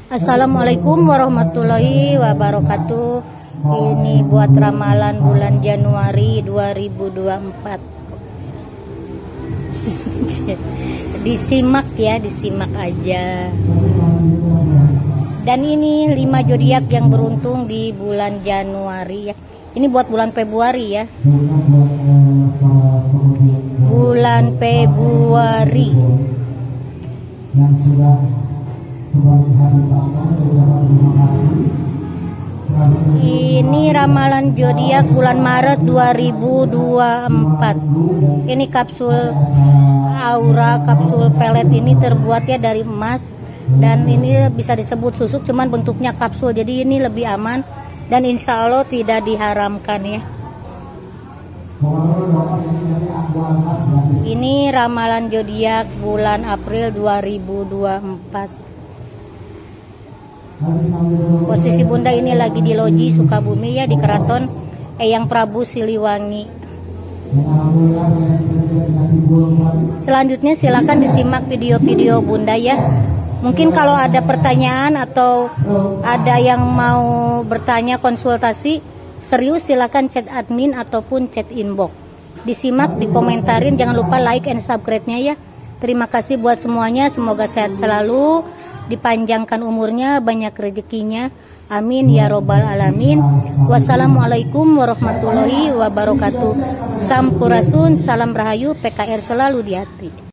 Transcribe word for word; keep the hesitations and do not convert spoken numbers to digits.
Assalamualaikum warahmatullahi wabarakatuh. Ini buat ramalan bulan Januari dua ribu dua puluh empat. Disimak ya, disimak aja. Dan ini lima zodiak yang beruntung di bulan Januari ya. Ini buat bulan Februari ya. Bulan Februari. Yang sudah ini ramalan zodiak bulan Maret dua ribu dua puluh empat. Ini kapsul aura, kapsul pelet ini terbuat ya dari emas, dan ini bisa disebut susuk, cuman bentuknya kapsul, jadi ini lebih aman dan insya Allah tidak diharamkan ya. Ini ramalan zodiak bulan April dua ribu dua puluh empat. Posisi bunda ini lagi di loji Sukabumi ya, di Keraton Eyang Prabu Siliwangi. Selanjutnya silakan disimak video-video bunda ya. Mungkin kalau ada pertanyaan atau ada yang mau bertanya konsultasi serius, silakan chat admin ataupun chat inbox. Disimak, dikomentarin, jangan lupa like and subscribe-nya ya. Terima kasih buat semuanya, semoga sehat selalu, dipanjangkan umurnya, banyak rezekinya, amin ya robbal alamin. Wassalamualaikum warahmatullahi wabarakatuh. Sampurasun, salam rahayu, P K R selalu di hati.